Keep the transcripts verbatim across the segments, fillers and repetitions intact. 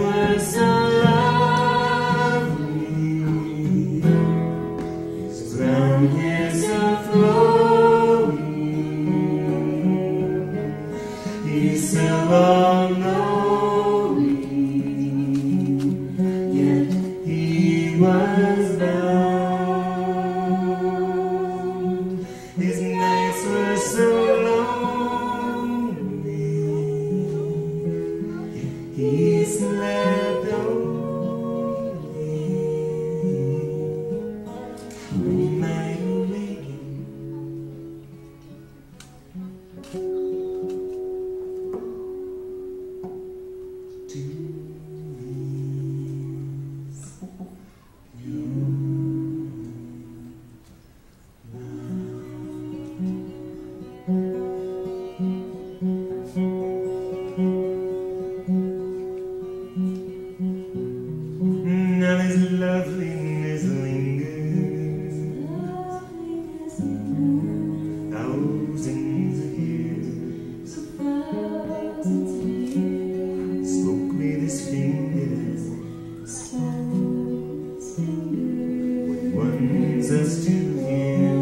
were so lovely. His brown hair so flowing. He's so all-knowing, yet he was bound. His nights were so lonely, yet he slept only. We might awaken to now his loveliness lingers thousands of years. Spoke with his fingers what wants us to hear,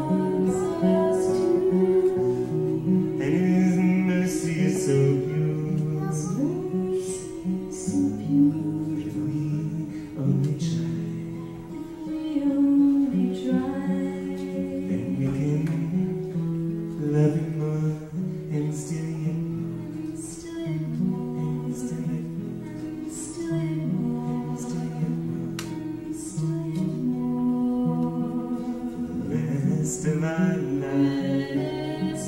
and his mercy is so pure. If we only try, then we can love him more and still yet more, and still yet more, and still yet more. The rest of our lives,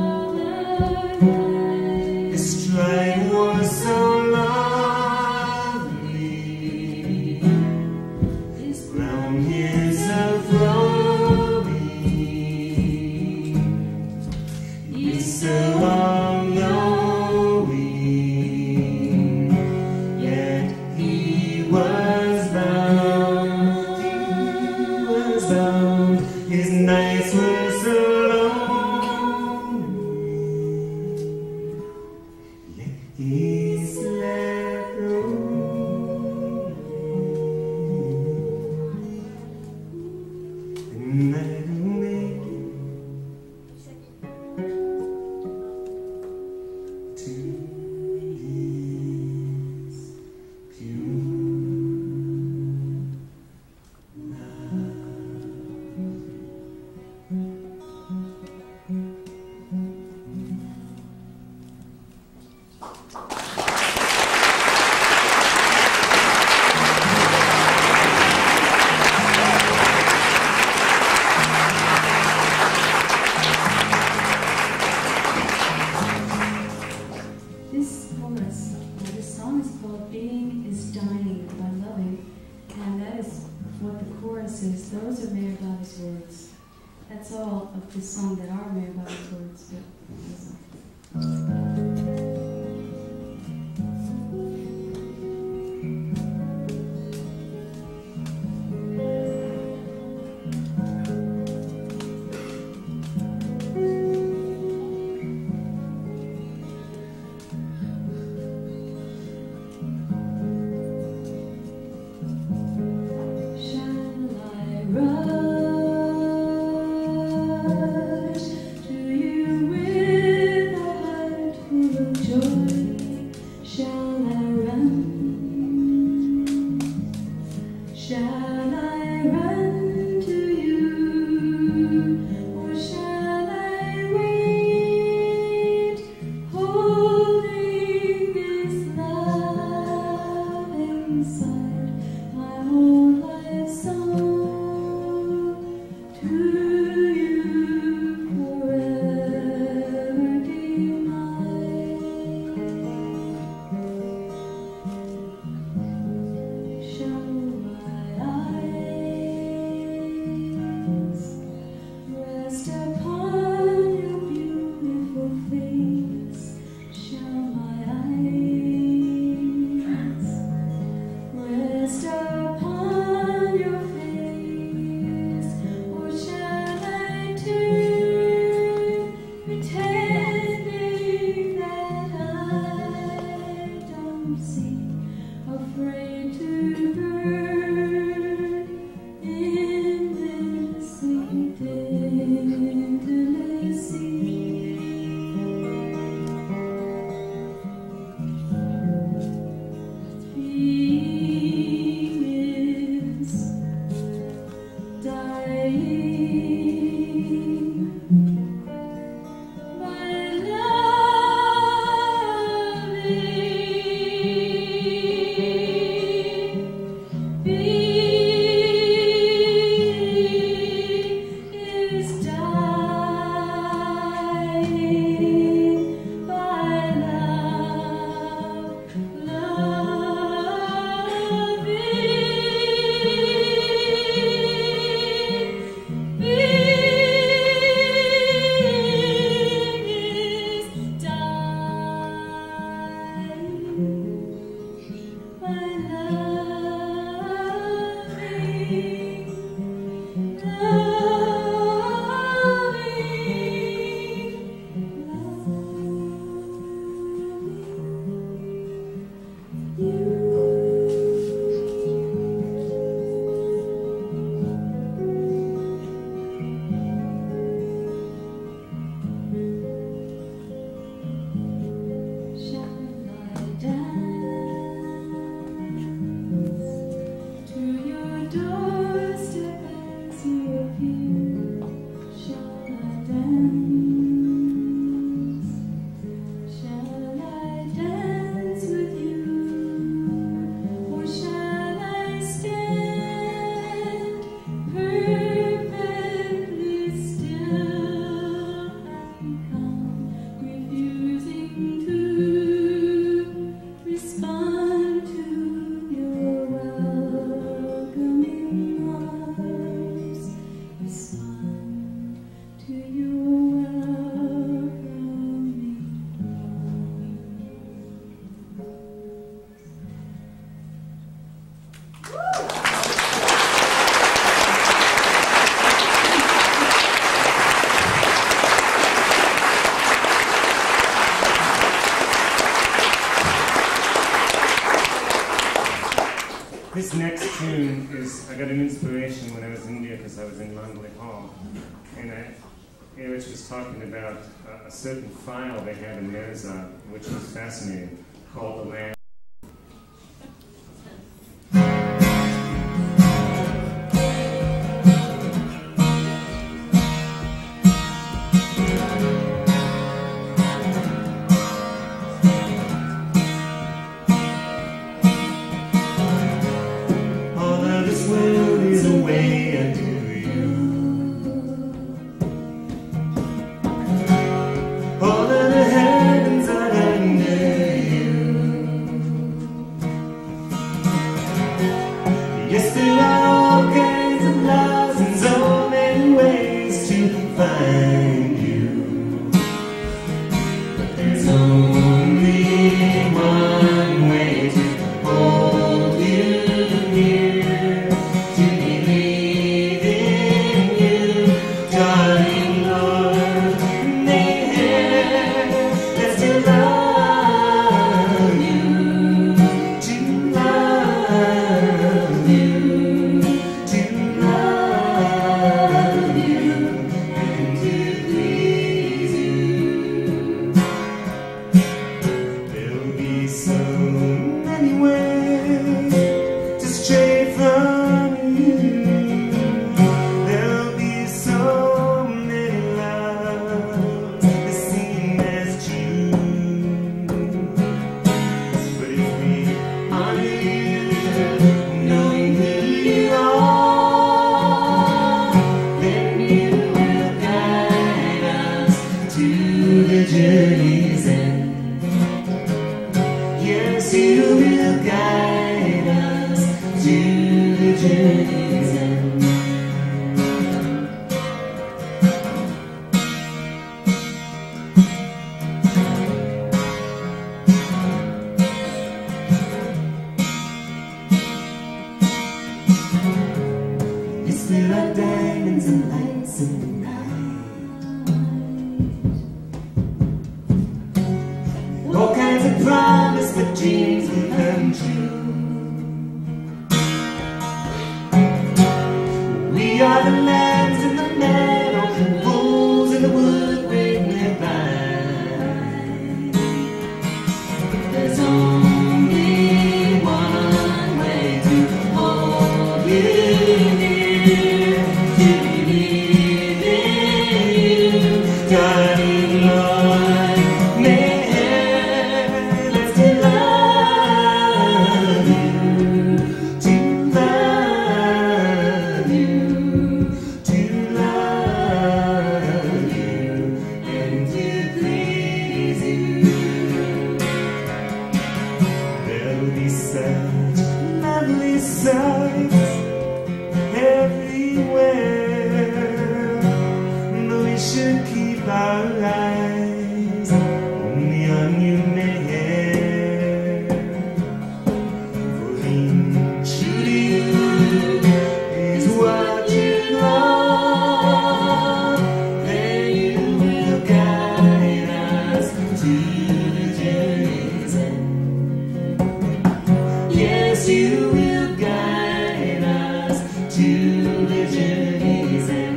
his stride was so lovely. His brown hair so flowing. He's so all-knowing, yet he was bound. He was bound. His nights were so lonely, yet he slept only. And I awaken to his pure This chorus, or this song is called Being is Dying by Loving, and that is what the chorus is. Those are MeherBaba's words. That's all of this song that are MeherBaba's words. But rush to you with a heart full of joy. Shall I run? Shall I run to you? Or shall I wait, holding this love inside my whole life song to you forever denied? Shall my eyes rest upon your beautiful face? Shall my eyes rest This next tune is, I got an inspiration when I was in India because I was in Mandalay Hall, and I, Erich was talking about a, a certain file they had in Mirza, which was fascinating, called The Land. All kinds of promise that dreams will come true. We are the lambs in the meadow, the wolves in the wood with their vine. There's only one way to hold you near, to believe in you, darling Lord, Meher, that's to love you, to love you, to love you, and to please you. There'll be such lovely sights everywhere, but we should keep our eyes only on you, Meher. For being true to you is what you love, then you will guide us to the journey's end. Yes, you will guide us to the journey's end.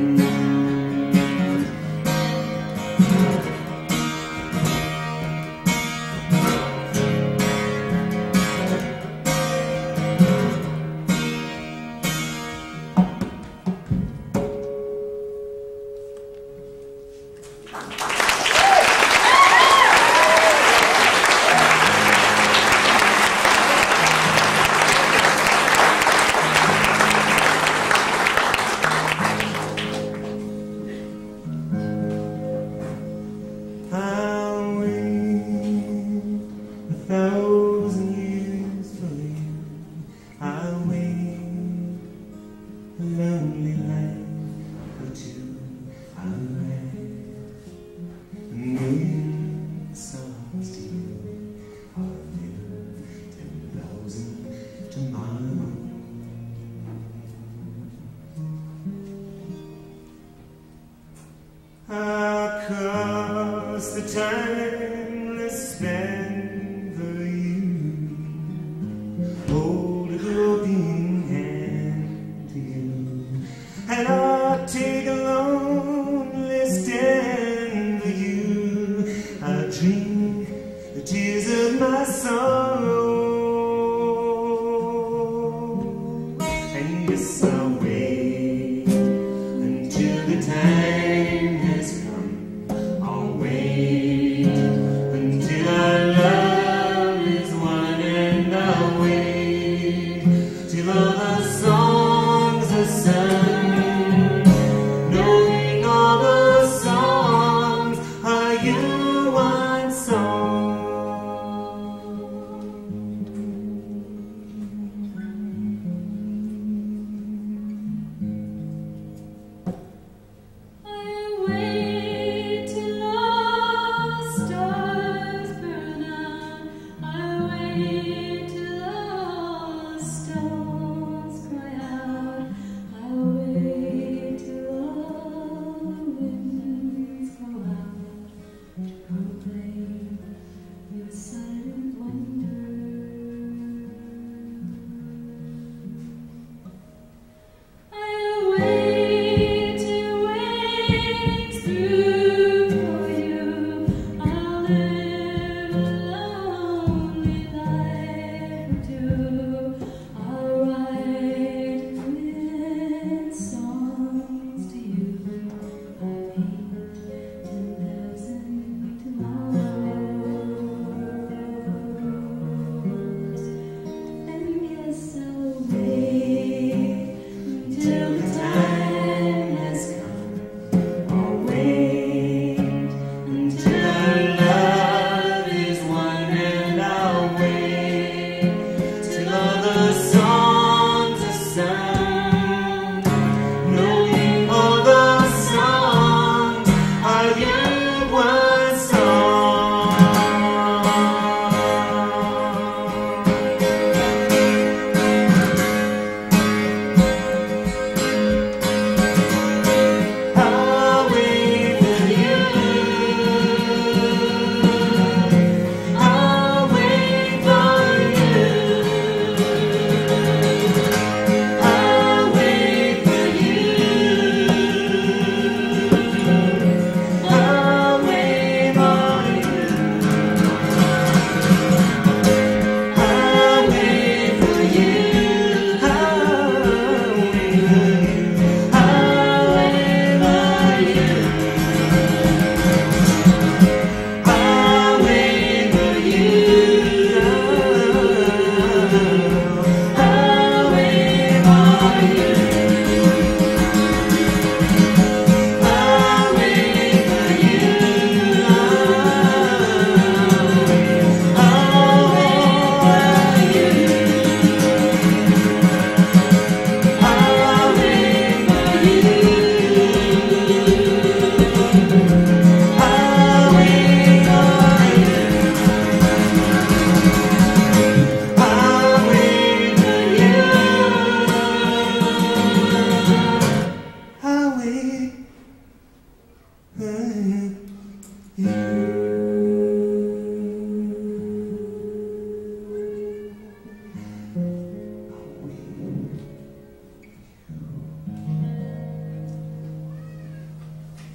I'll wait a thousand years for you. I'll wait a lonely life or two. I'll write a million songs to you. I'll live ten thousand tomorrows. Across the timeless span for you, hold a groping hand to you, and I'll take a lonely stand for you. I'll drink the tears of my sorrow, and yes, I'll wait until the time has come. I'll wait until our love is one, and I'll wait till all the songs are sung, knowing all the songs are you one song.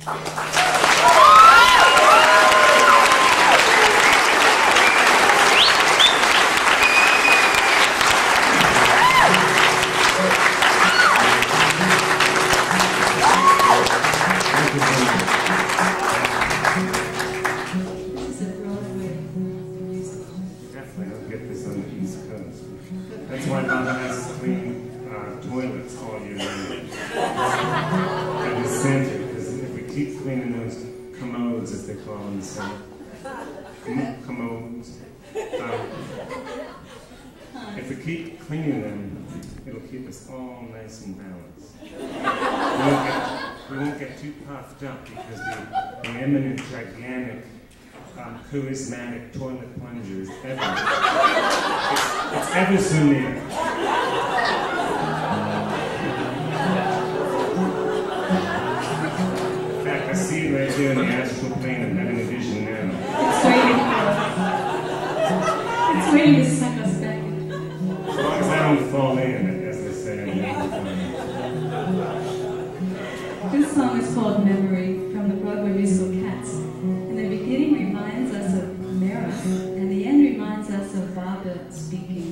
Commodes. Um, if we keep cleaning them, it'll keep us all nice and balanced. We won't get, we won't get too puffed up because the, the eminent, gigantic, um, charismatic toilet plunger is ever, it's, it's ever so near. In fact, I see it right here in the astral plane. I'm having a vision now. It's waiting for us. It's waiting to suck us back in. As long as I don't fall in, as they say, I'm fine. This song is called Memory from the Broadway musical Cats. And the beginning reminds us of Mara, and the end reminds us of Baba speaking.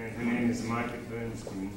and her name is Margaret Bernstein.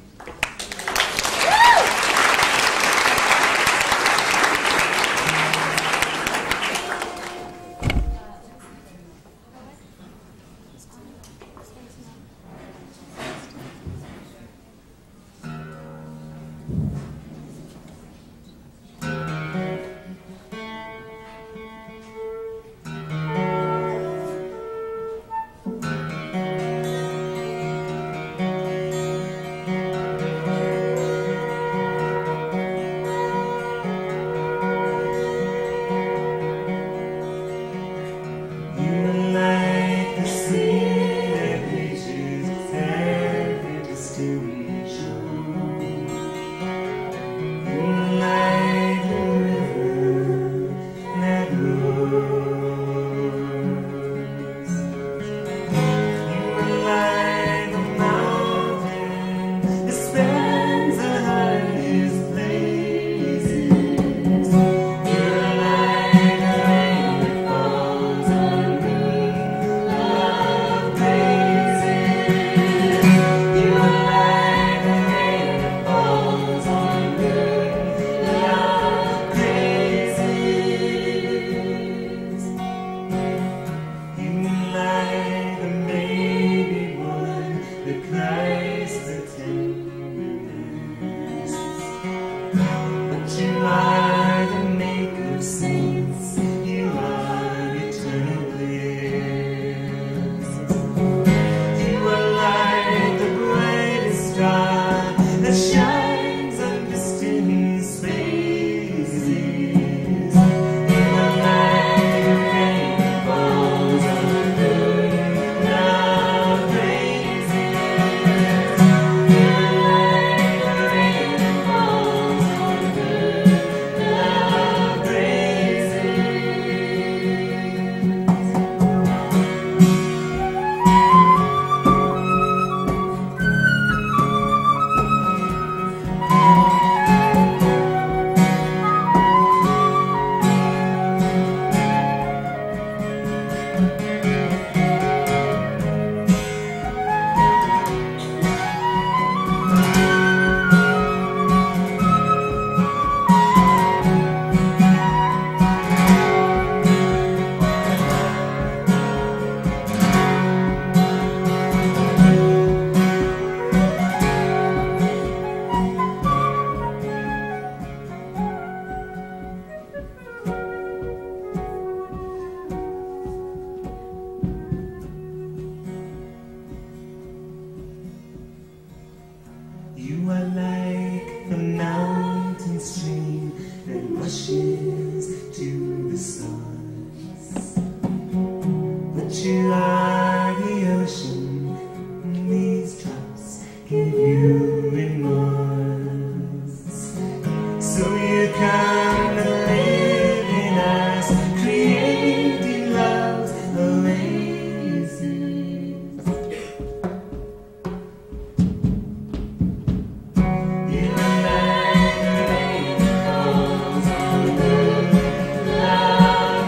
Love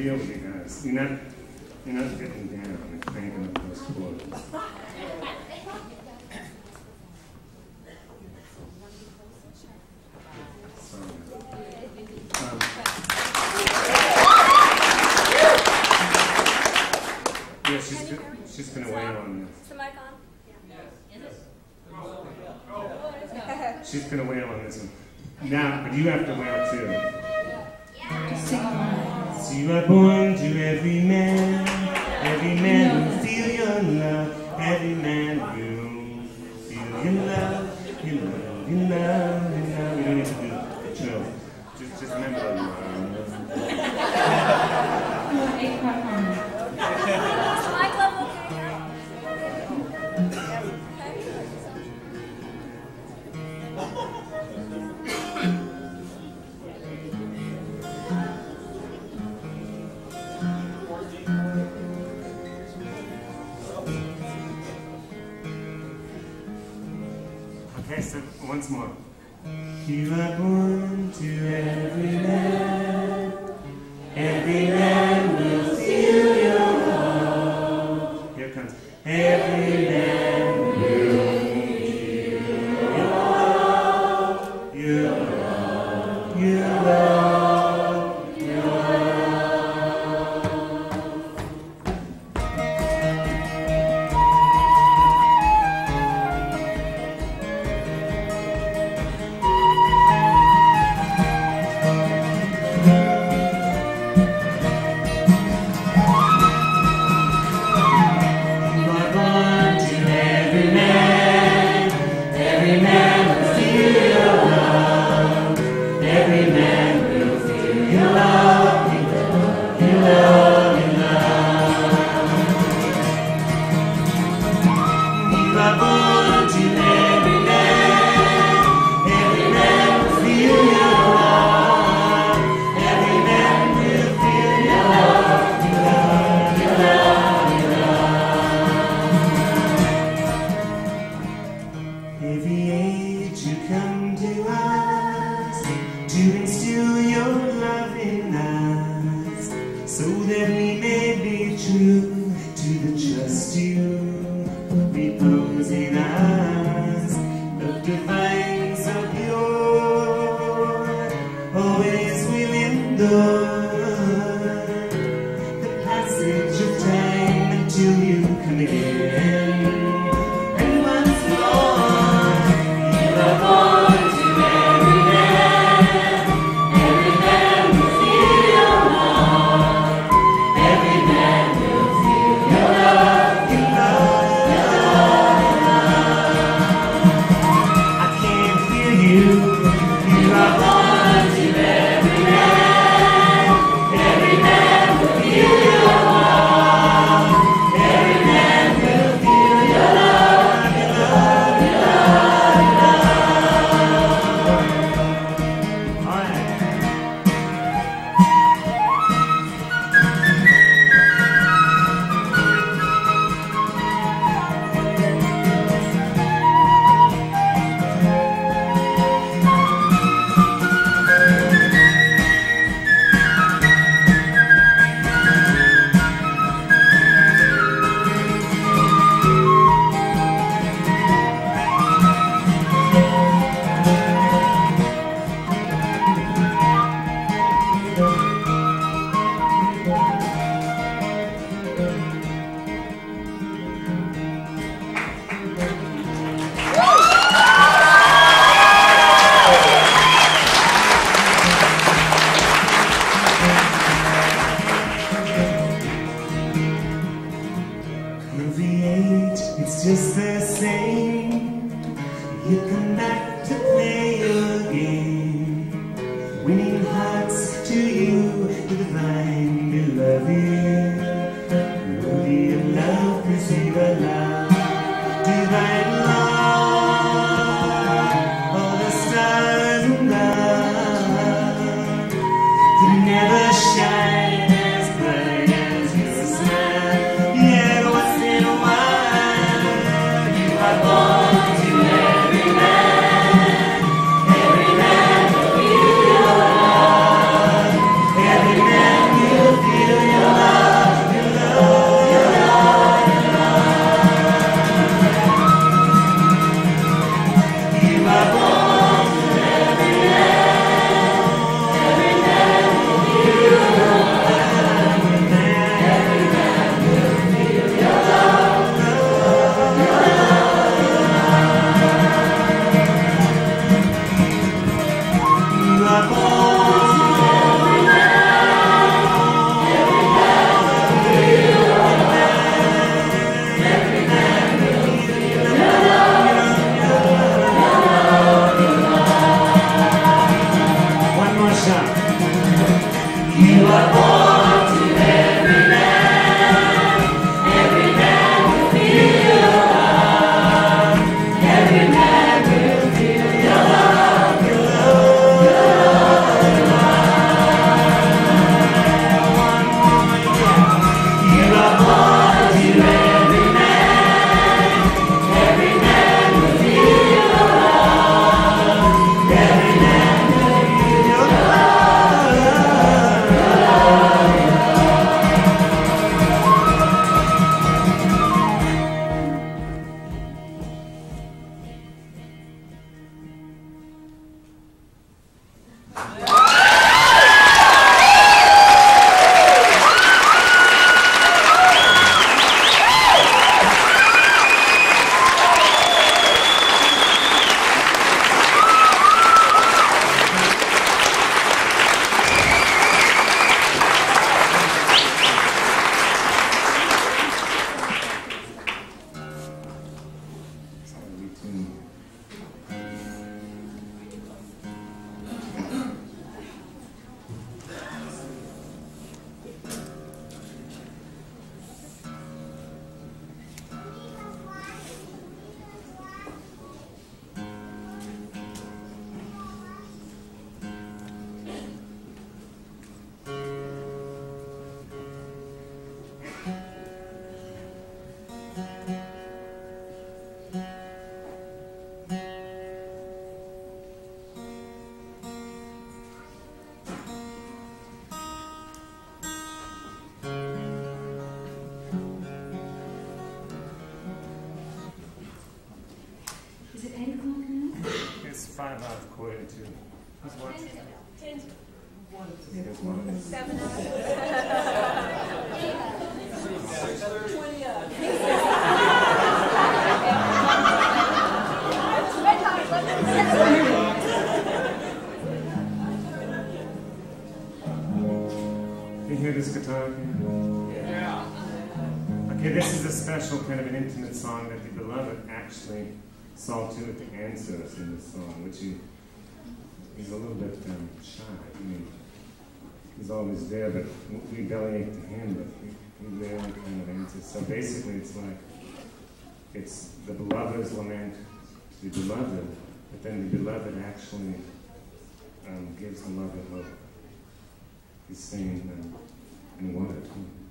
feel with you guys. You're not, you're not getting down and cranking up those chords. Um, yeah, she's, she's going to weigh in on this. Is the mic on? She's going to wail on this one. Now, but you have to wail too. So you are born to every man, every man will feel your love, every man will feel your love, your love, your love, your love. You don't need to do the chill. Just, just remember that you are. Eight part harmony. Is the mic level okay? Okay, so once more. You are born to every man, every man will feel your love. Here it comes. Every man will feel your love, your love, your love, your love. Feel Is it eight o'clock now? It's five out of quarter to two. Who's what? Ten to Here's one. seven hours. Twenty up. You hear this guitar? Yeah. Okay, this is a special kind of an intimate song that the beloved actually saw to it to answer us in this song, which he, he's a little bit um, shy. I mean, he's always there, but we bellyache to him, but he, he rarely kind of answers. So basically, it's like it's the beloved's lament to the beloved, but then the beloved actually um, gives the lover hope. He's saying, um, and what it.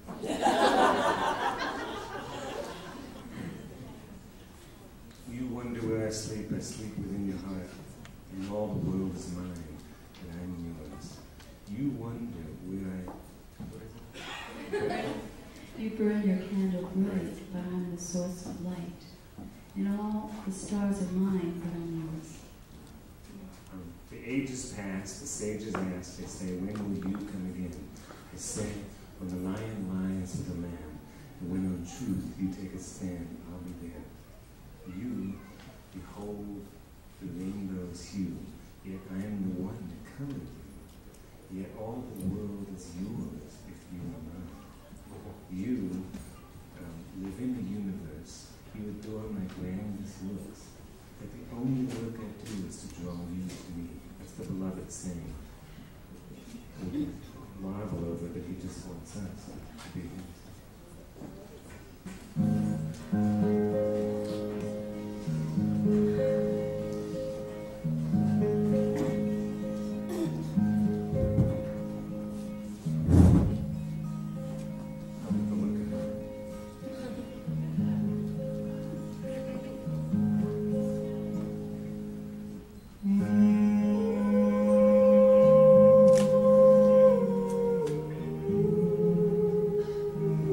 You wonder where I sleep, I sleep within your heart, and all the world is mine, and I'm yours. You wonder where I, what is it? You burn your candle bright, but I'm the source of light. And all the stars are mine, but I'm yours. Um, the ages pass, the sages ask, they say, when will you come again? They say, when the lion lies with the lamb, and when on truth you take a stand, I'll be there. You behold the rainbow's hue, yet I am the one that colored you. Yet all the world is yours if you are mine. You um, live in the universe, you adore my grandest looks, that the only work I do is to draw you to me. That's the beloved saying. We marvel over it, but he just wants us to be his. Mm-hmm.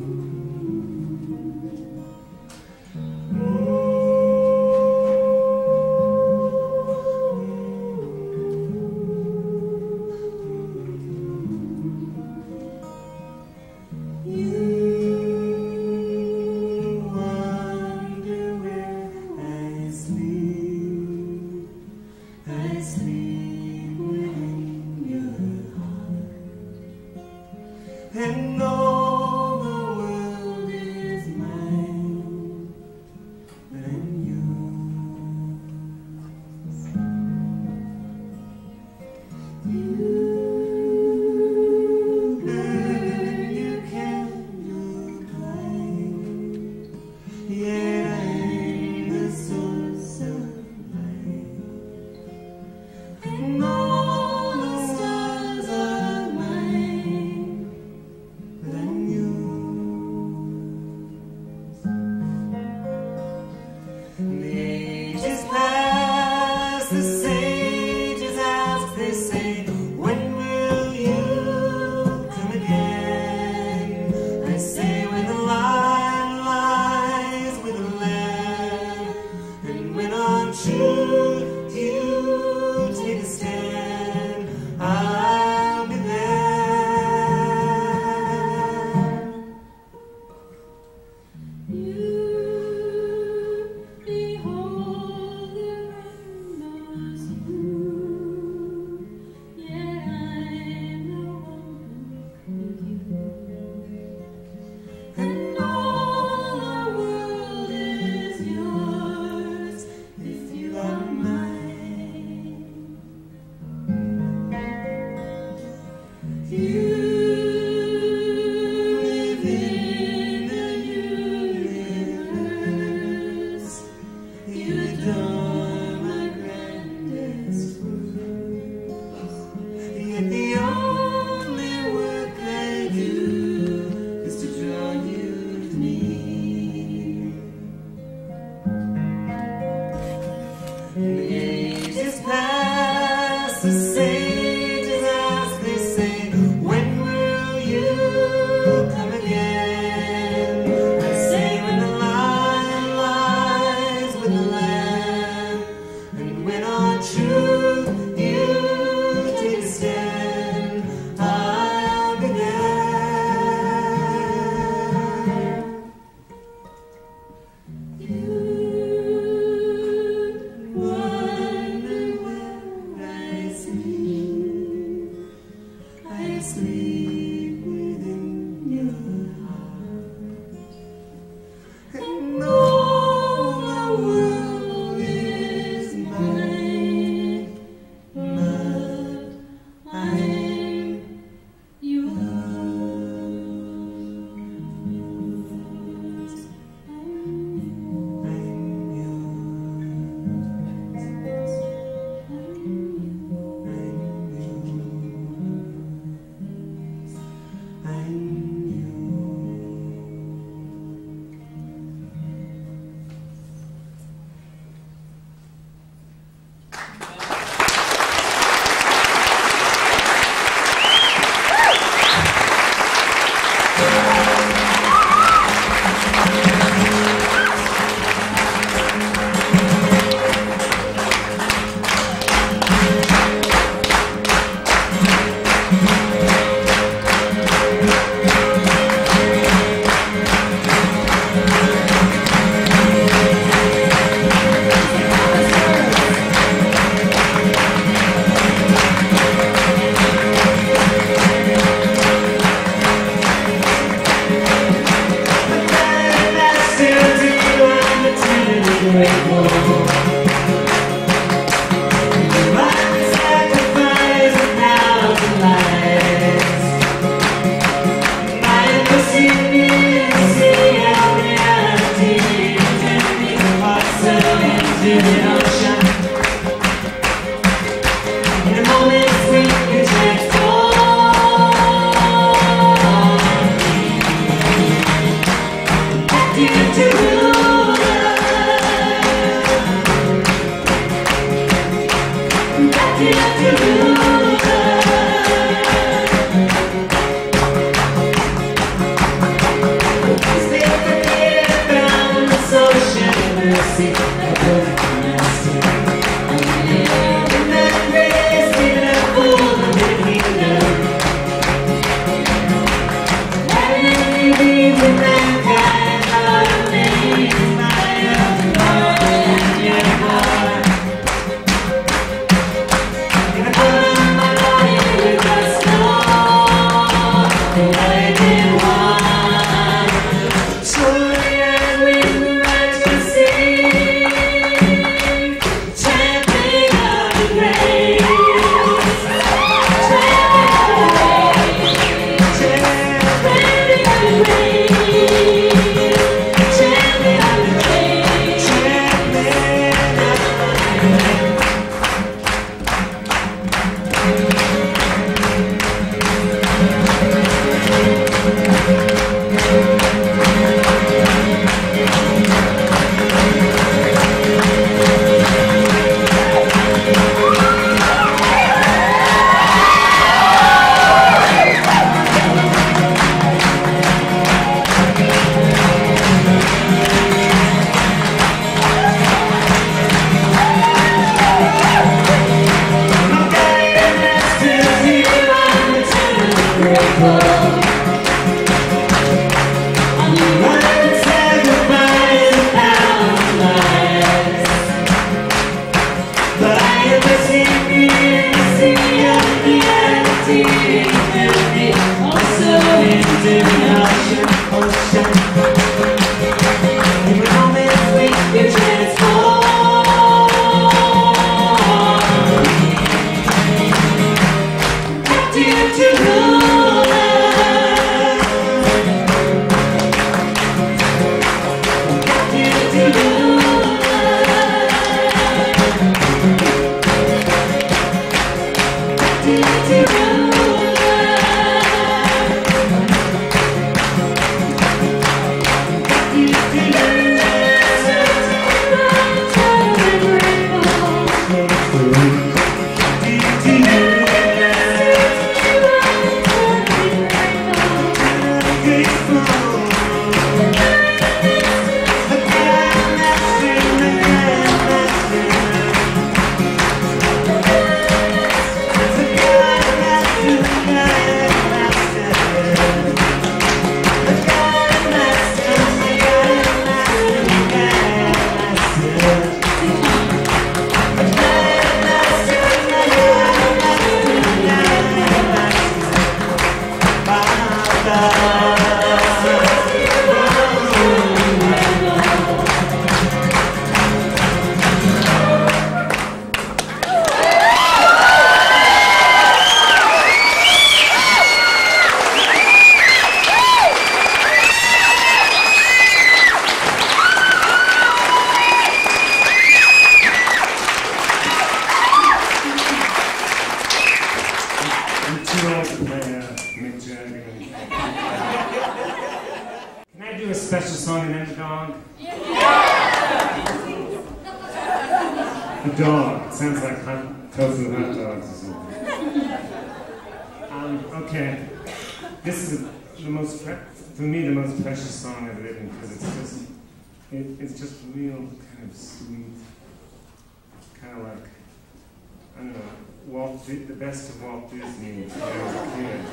The best of Walt Disney when I was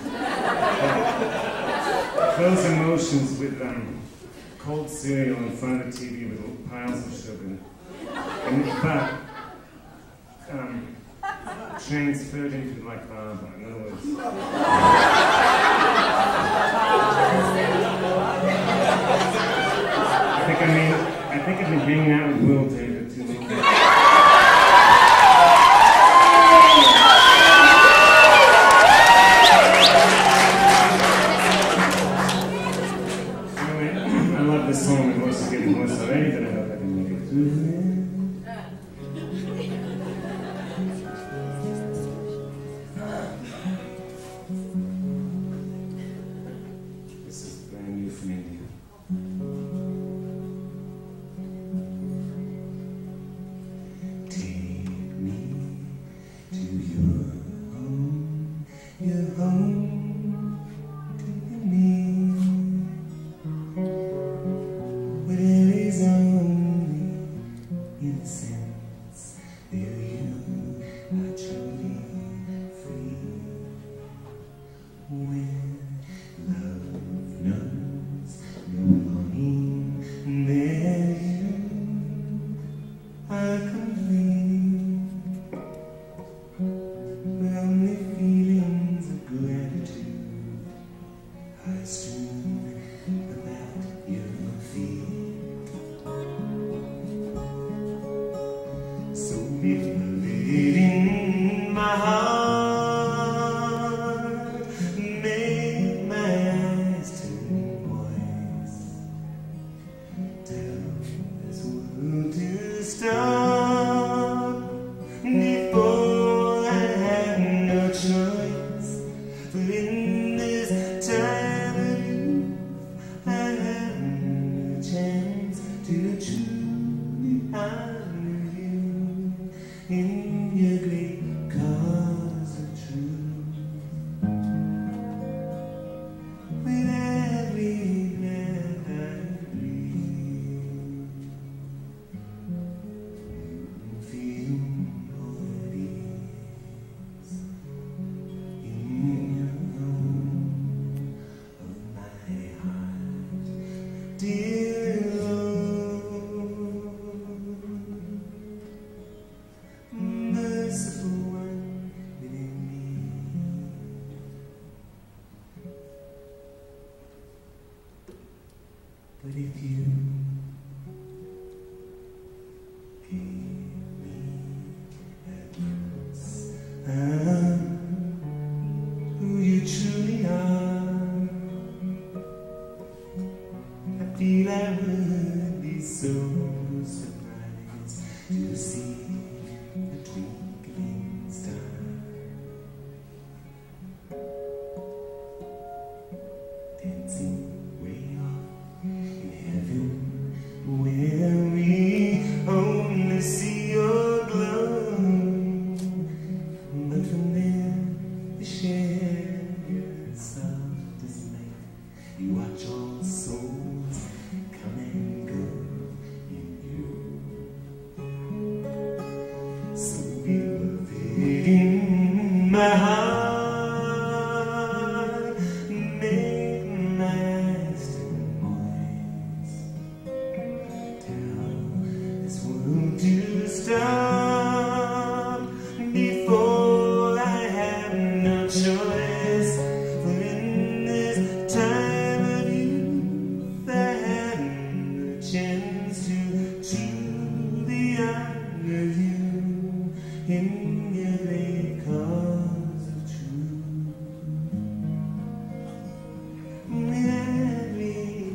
a kid. Those emotions with um, cold cereal in front of the T V with piles of sugar. And, but um, transferred into like Baba. In other words, I think I mean I I think I've been hanging out with Will David too long. Anyway, I love this song. My voice is getting hoarse already, but I hope I can make it through. This is brand new from India.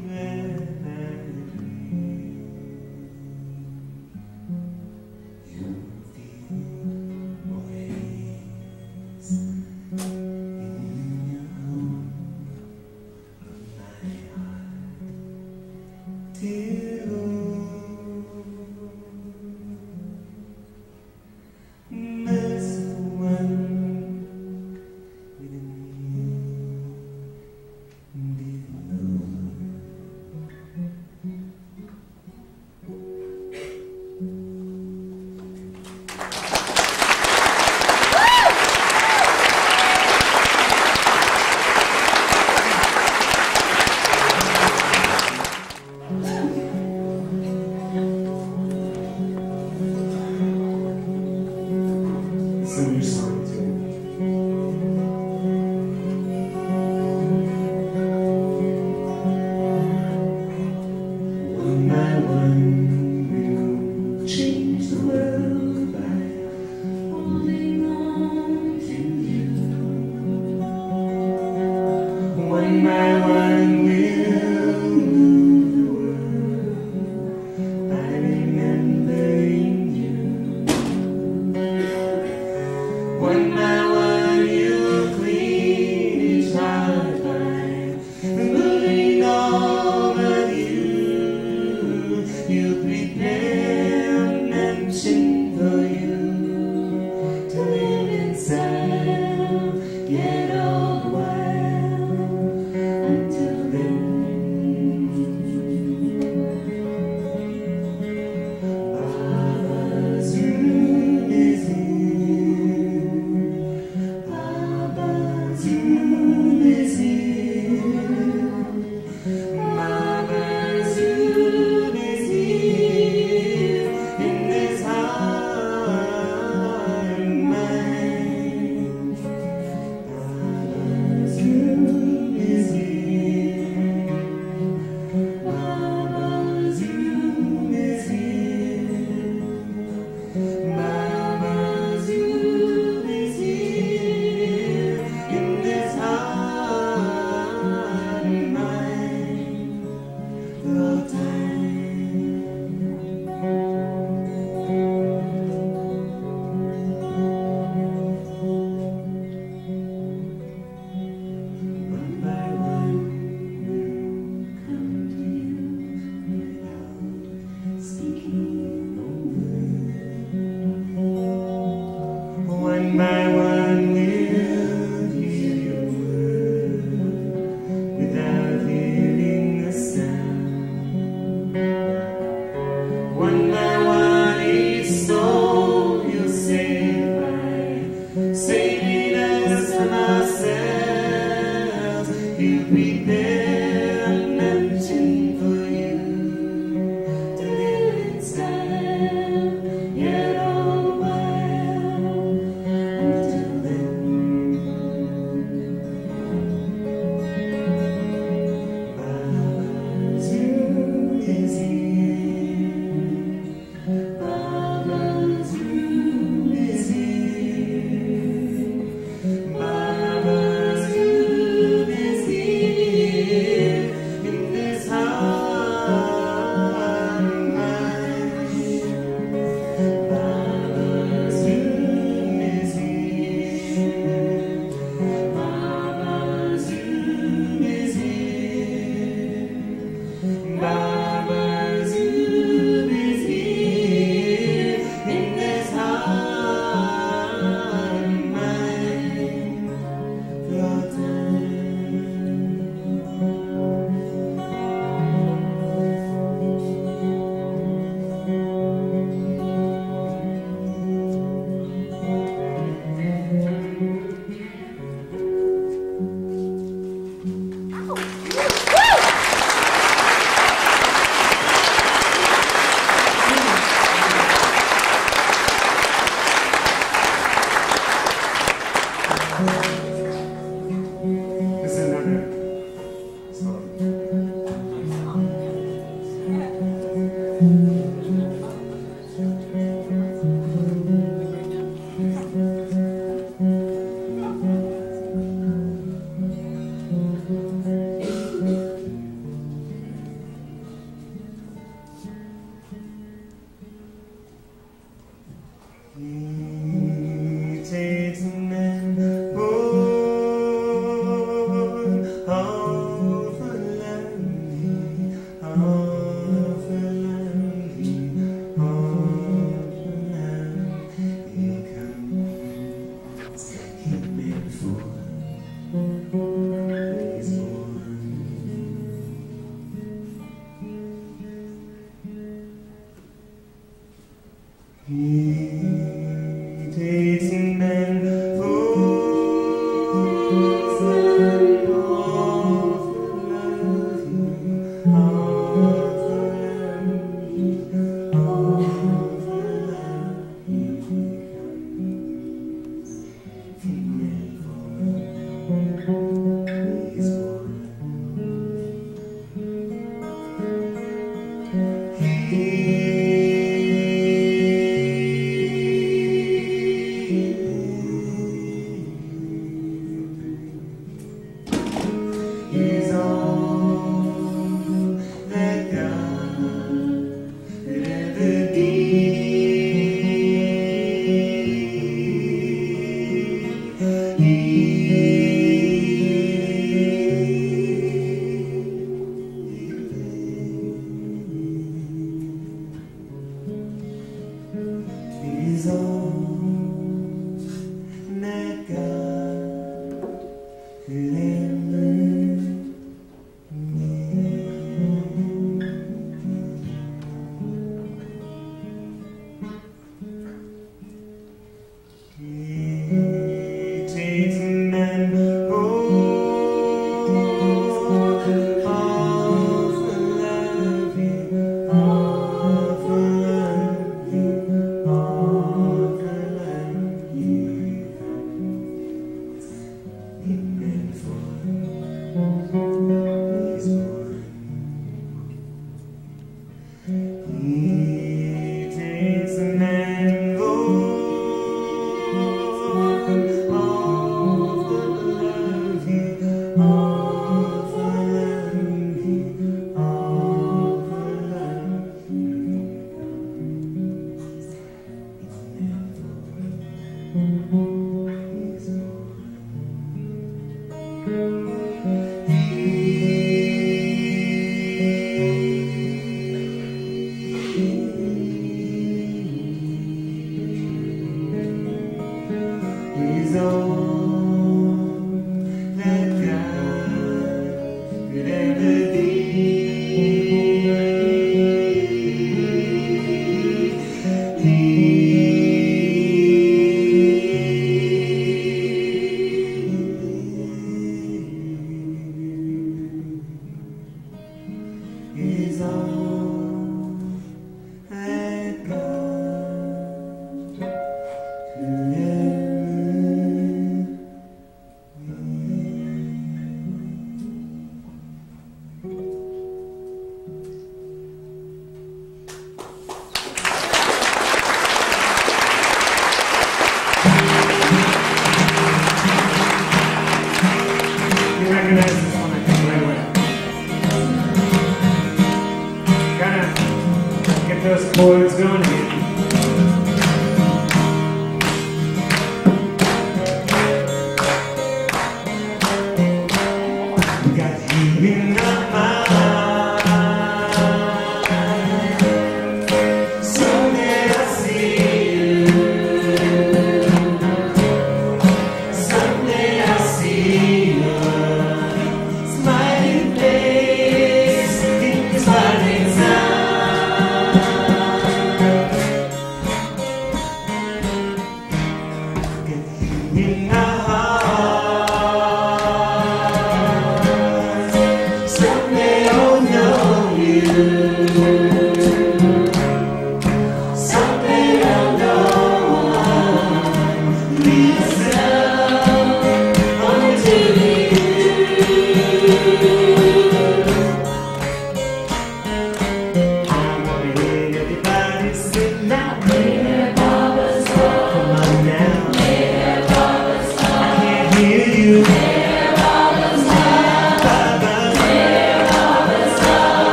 You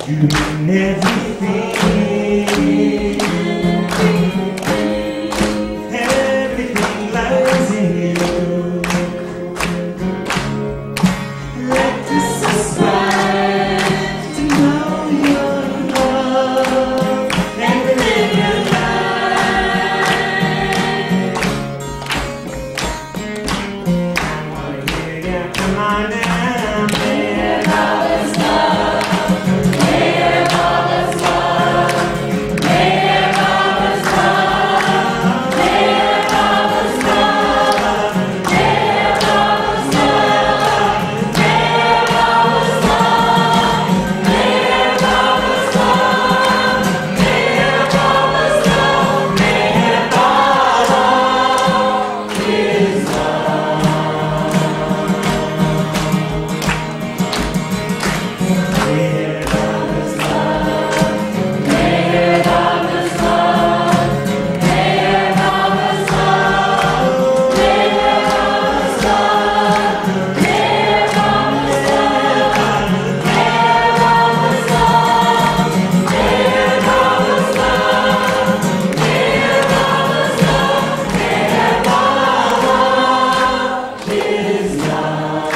You mean everything. Everything lies in you. Let us aspire to know your love and live your life. I wanna hear you, come on now, MeherBaba's love. MeherBaba's love. MeherBaba's love. MeherBaba's love. MeherBaba's love. MeherBaba's love. MeherBaba's love. MeherBaba's love. MeherBaba is love. MeherBaba's love. MeherBaba's love. MeherBaba's love. MeherBaba's love. MeherBaba's love. MeherBaba's love. MeherBaba's love. MeherBaba's love. MeherBaba is love.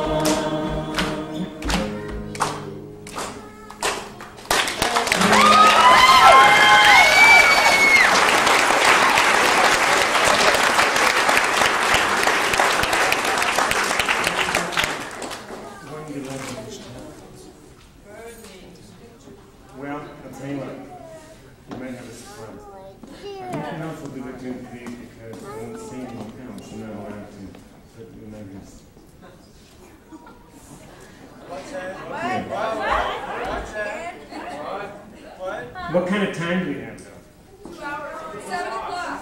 Well, I'll tell you what, you might have a surprise. I think you else will do it June three because I won't see anyone else. I'm not allowed to. But we might have. What's that? Okay. What's that? What? What kind of time do we have though? Two hours. Seven o'clock.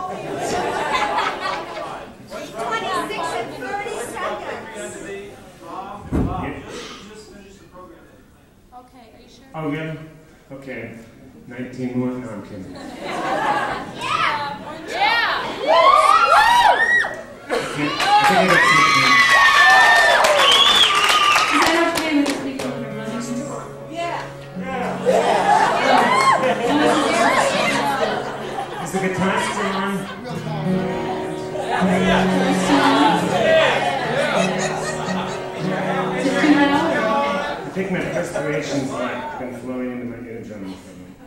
twenty-six and thirty seconds. Yeah. Just finished the program. Okay, are you sure? Oh, yeah? Okay. nineteen more? No, I'm kidding. Yeah! Okay, I think it's sixteen. Is that okay with the people who are running this? Yeah. Is the guitar still on? Is it too loud? I think my perspiration's like been flowing into my eardrums.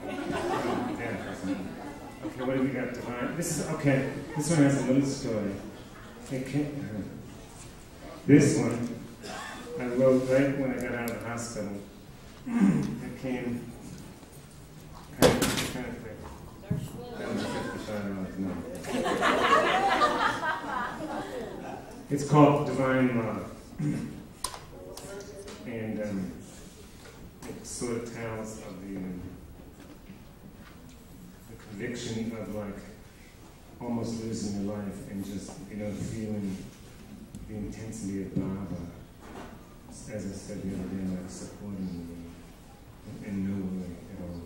Okay, what do we got? Divine. This is okay. This one has a little story. It can't, this one I wrote right when I got out of the hospital. It came kind of, kind of quick. That was fifty-five dollars. No. It's called Divine Love. And um, it sort of tells of the, um, the conviction of like almost losing your life and just, you know, feeling the intensity of Baba. As I said the other day, like supporting you in no way at all.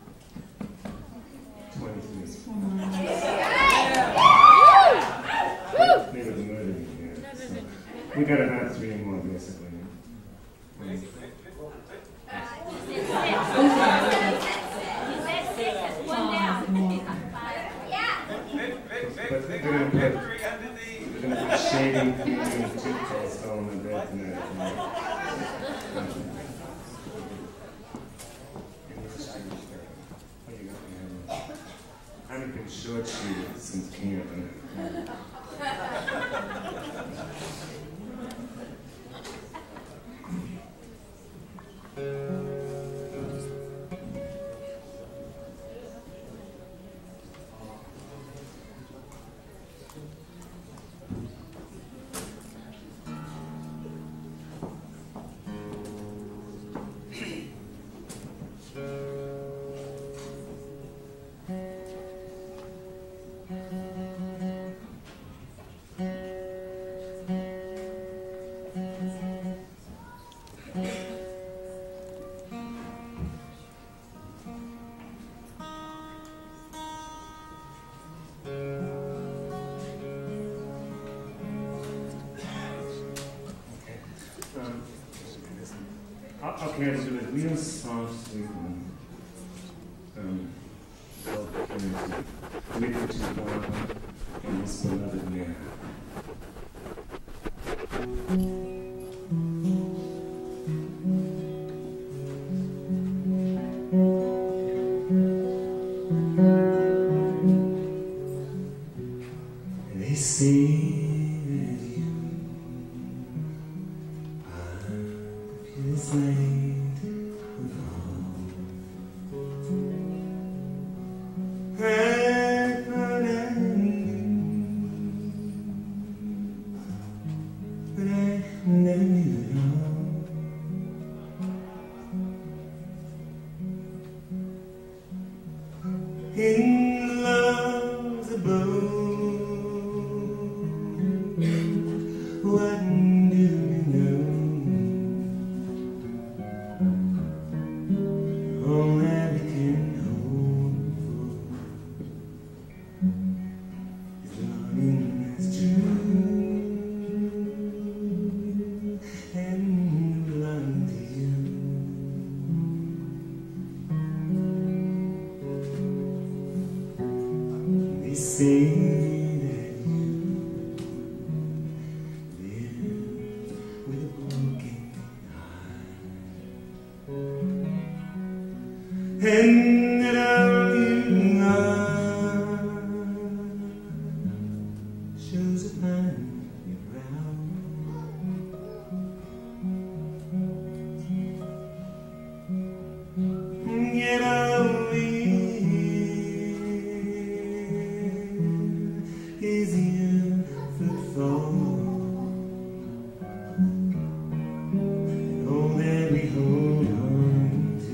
twenty-three. Four miles. Maybe the murder here. So we got about three more, basically. But they're going to put, they're going to put shading, cream, and toothpaste all on my bed tonight. I haven't been short shoes since camp. Okay, to do a real soft, sweet one. Um, with it to God and His beloved man. They say that you are His name. In love's abode, what do you know? All that we can hope for is longing that's true and belong to you. They say that you live with a broken heart, and that all you are shows upon your brow. Yet all we is you footfall, and all that we hold on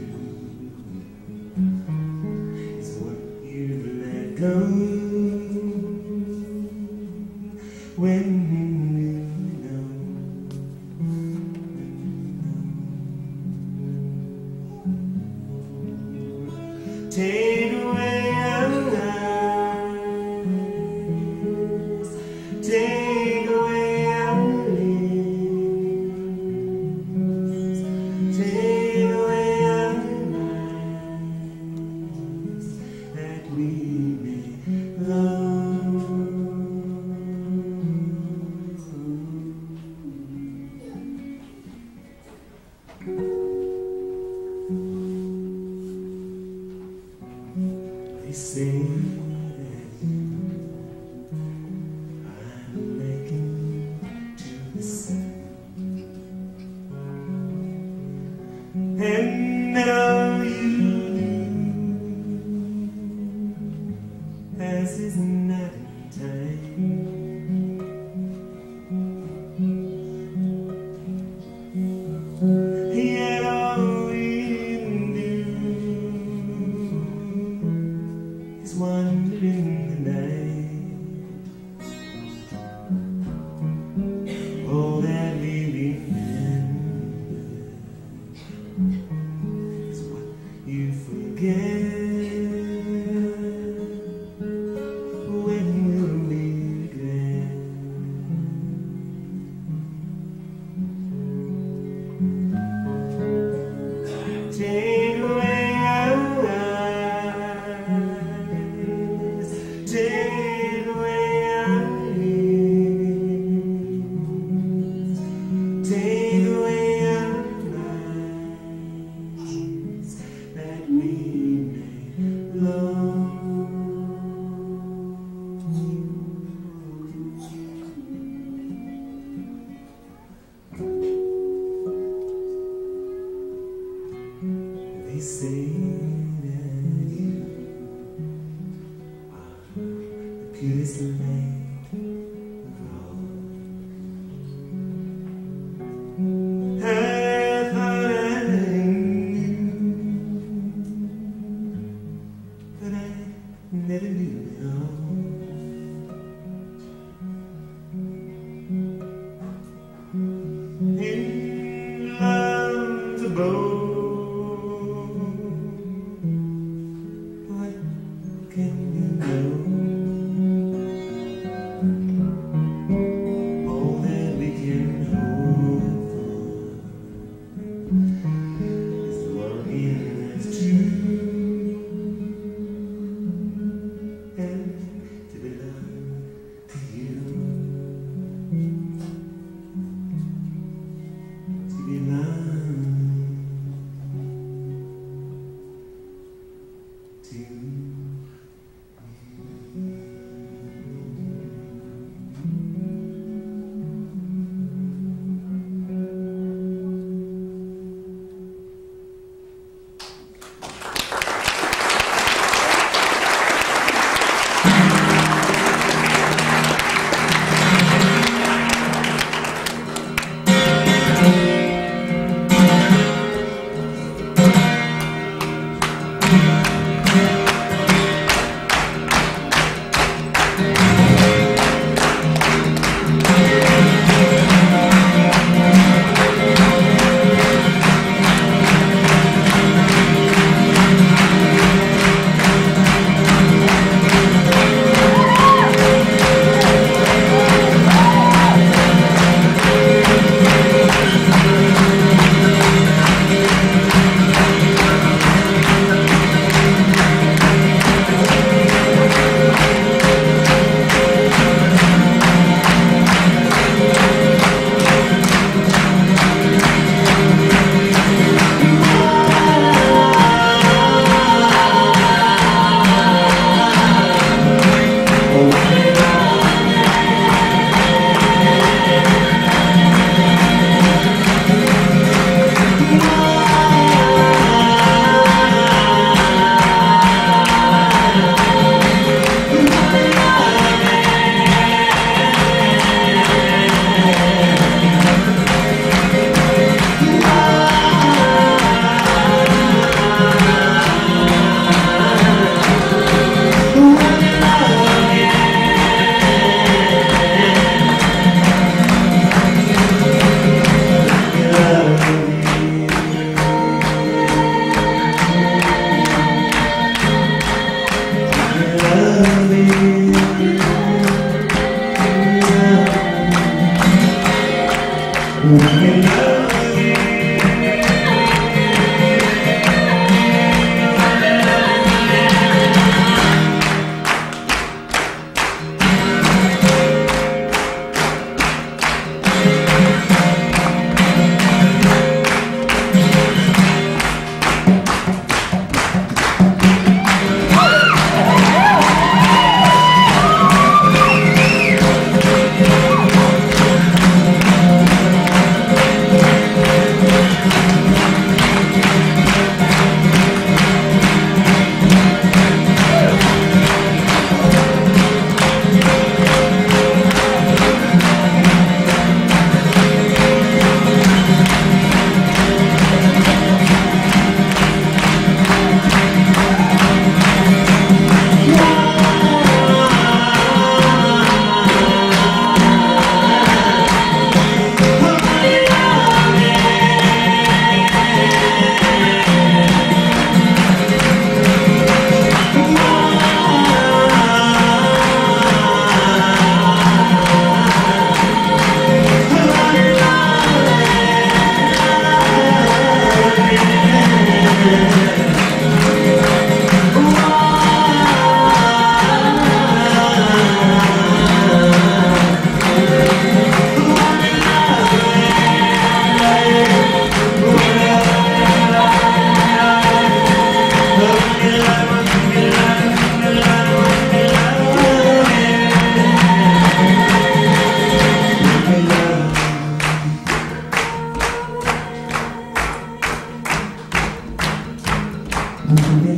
to is what you've let go when you know. Take away our lives, take away our lives, take away our lives, that we may love. They say that I'm making to the sun, and that all you do as is not in time. Yet all we do is wander in the night. All that we remember is what you forget. They say that you are the purest light of all. I thought I knew, but I never knew it all. In love's abode, can you know all that we can hope for is the longing that's true, and to belong to you, to belong to you.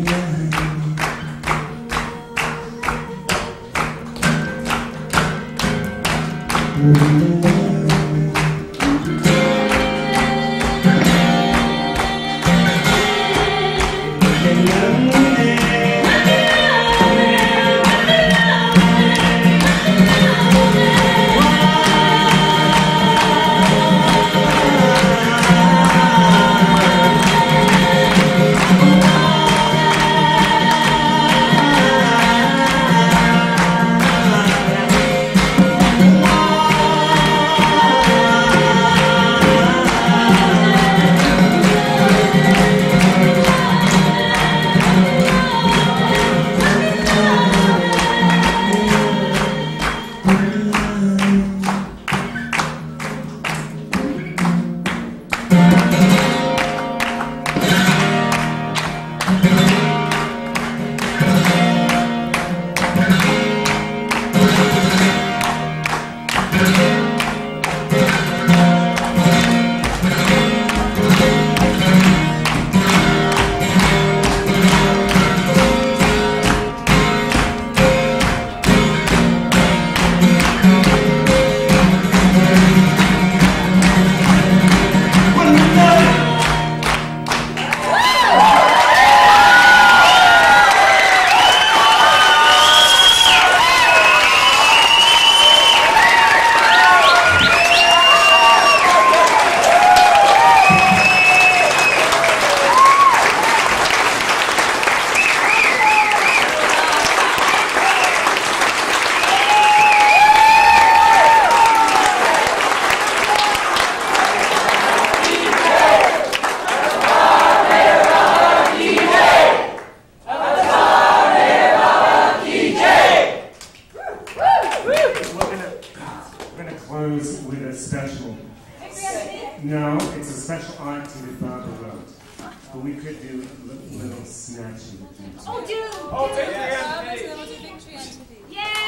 No, it's a special art that Barbara wrote. But we could do a little, little snatching. Oh, do! Oh, do. take Yeah, the we'll do Victory Entity.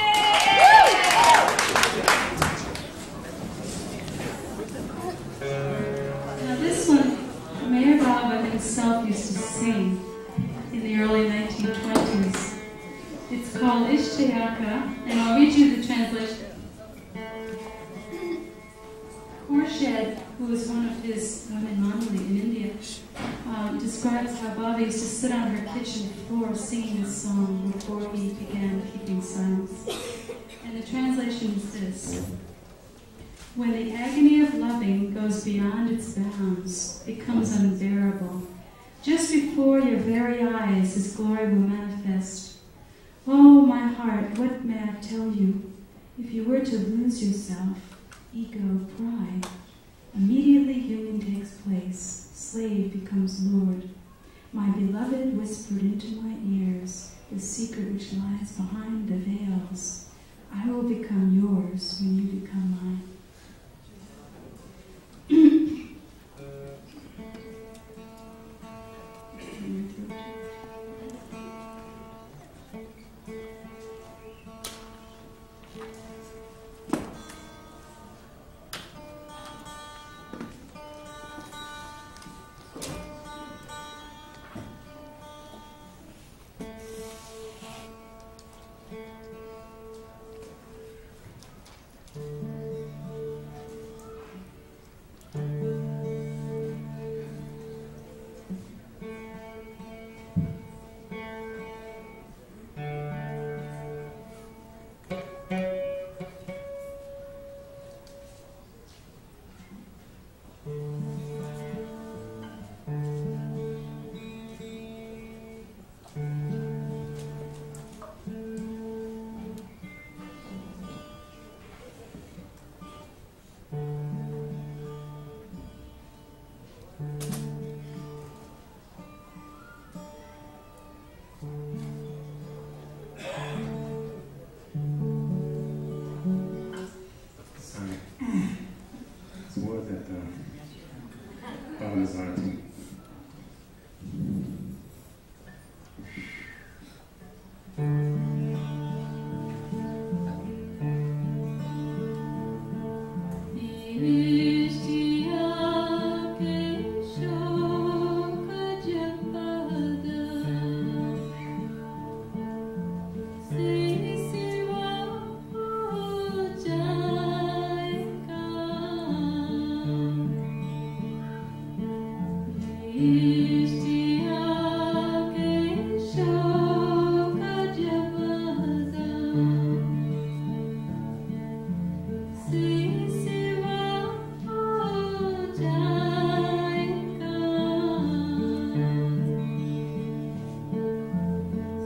Yay! Now this one, MeherBaba himself used to sing in the early nineteen twenties. It's called Ishtayaka, and I'll read you the translation. Khorshid, who was one of his women Manali in India, um, describes how Baba used to sit on her kitchen floor singing this song before he began keeping silence. And the translation is this: when the agony of loving goes beyond its bounds, becomes unbearable. Just before your very eyes, His glory will manifest. Oh, my heart, what may I tell you? If you were to lose yourself, ego, pride, immediately union takes place. Slave becomes Lord. My beloved whispered into my ears the secret which lies behind the veils. I will become yours when you become mine.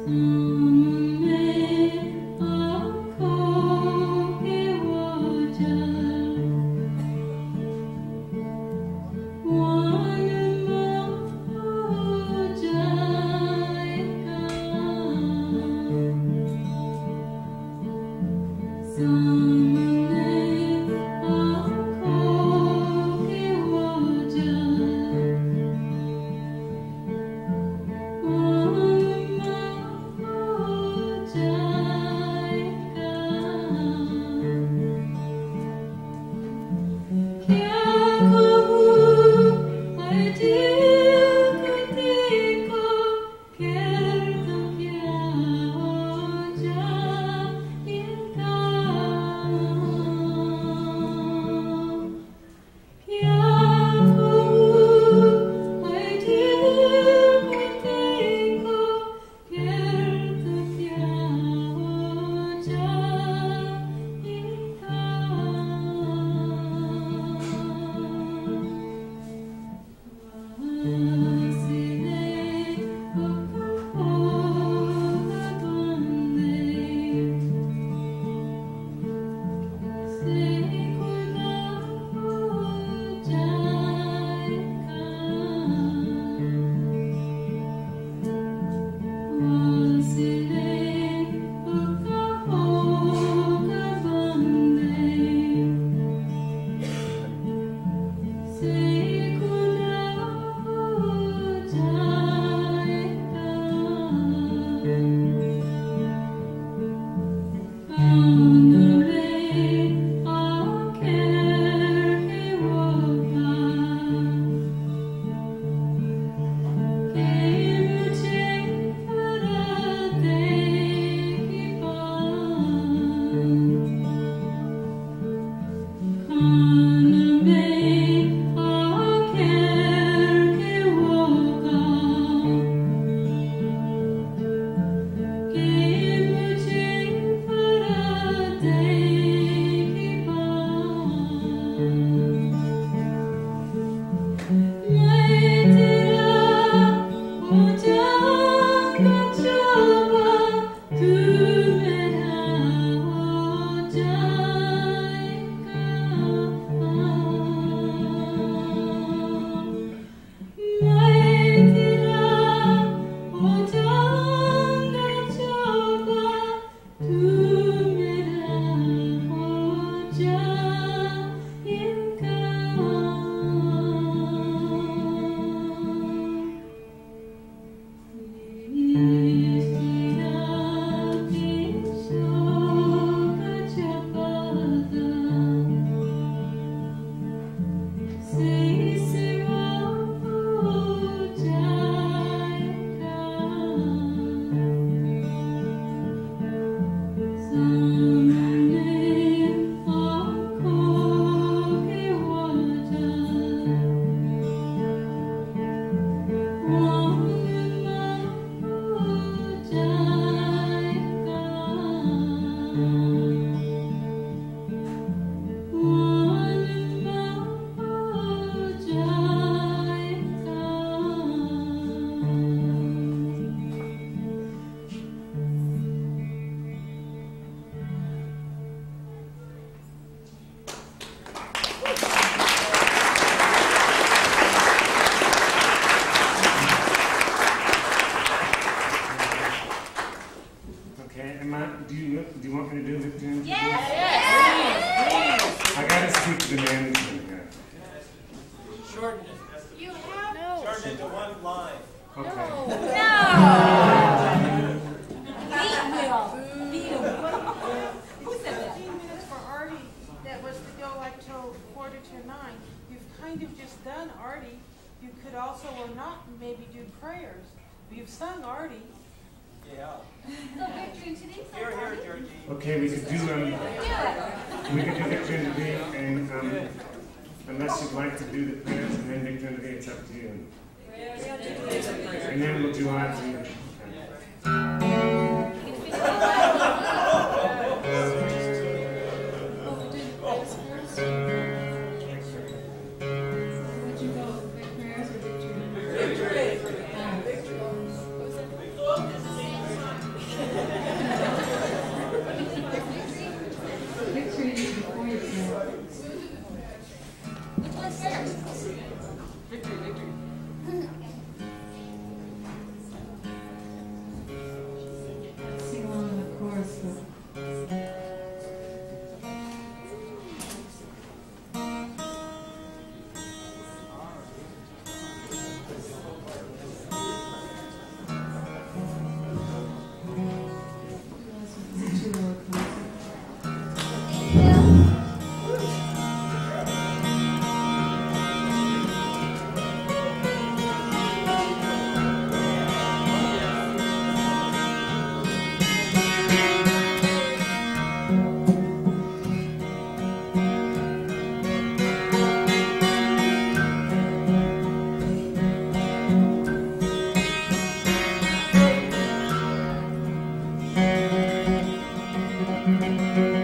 Okay, we could do um, we could do Victor and David, and um, unless you'd like to do the prayers, and then Victor and David, it's up to you. And then we'll do odds and ends.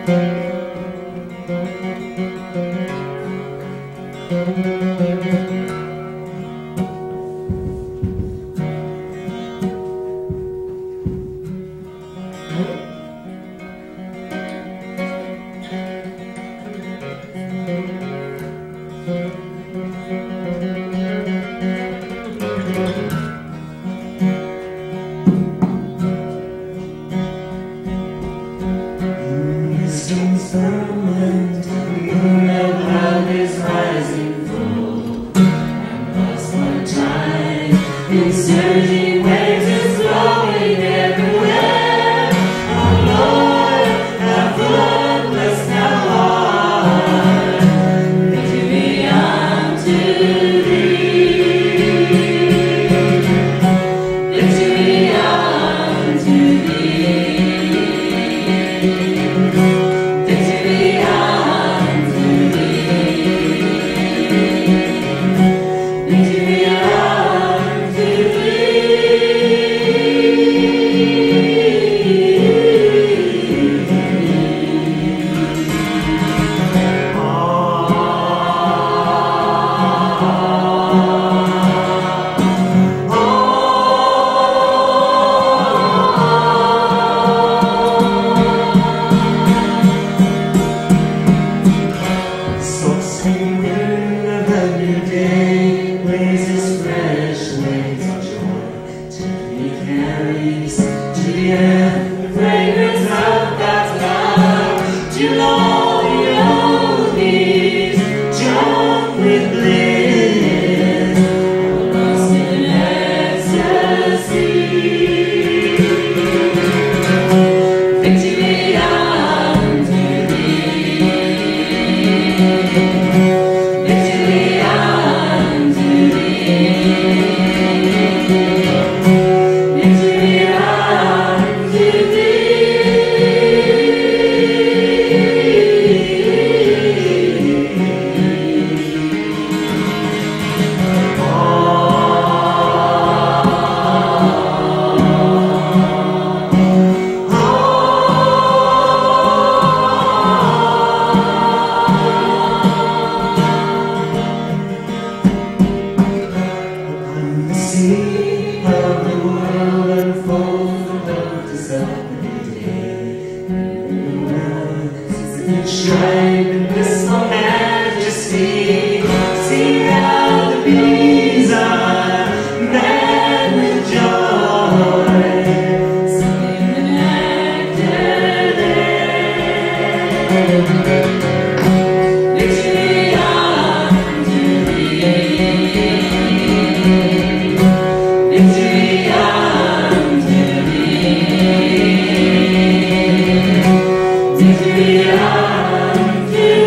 Victory unto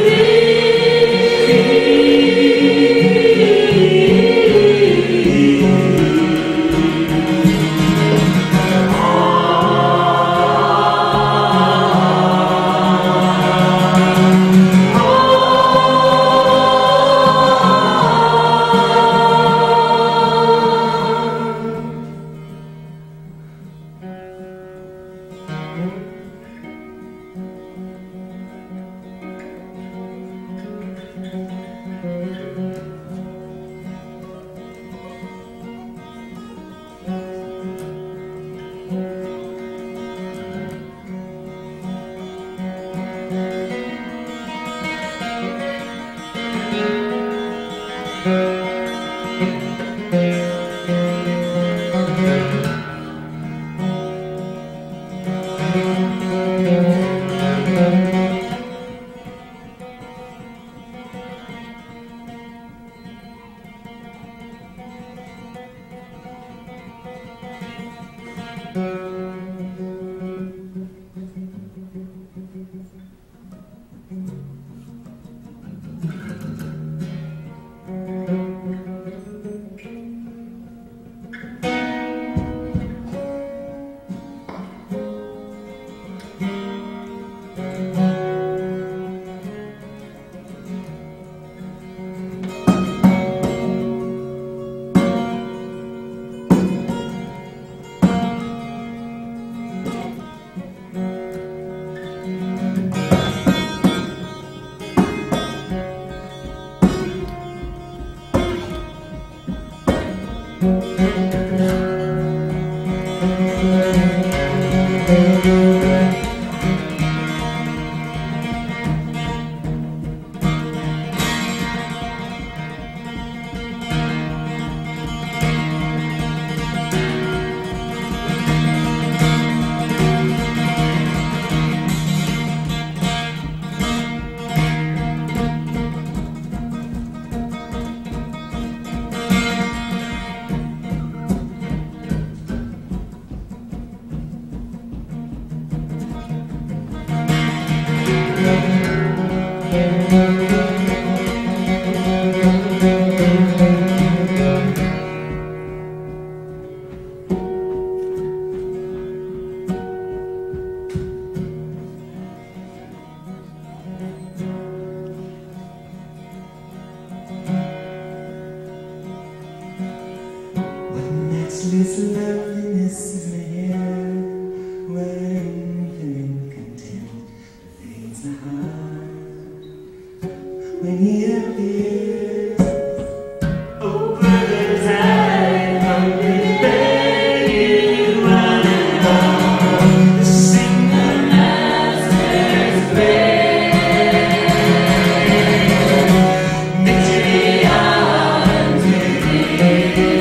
This loveliness is there, where infinite content fades the heart. When he appears, over the tide, humbly begging one and all to sing the master's praise. Victory unto thee.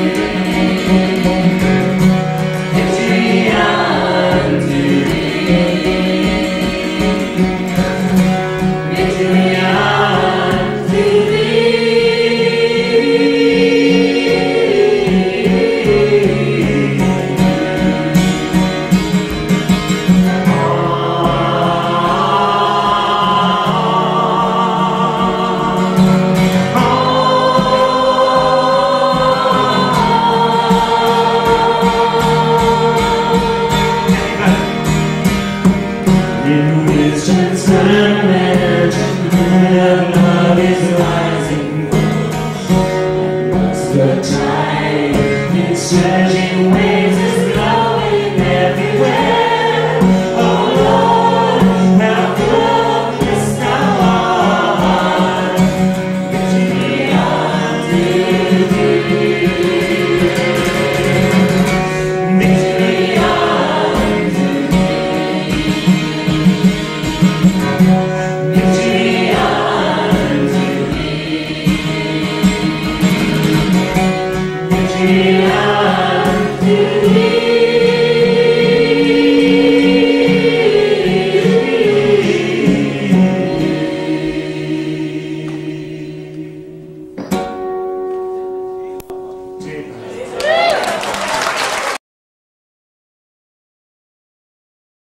In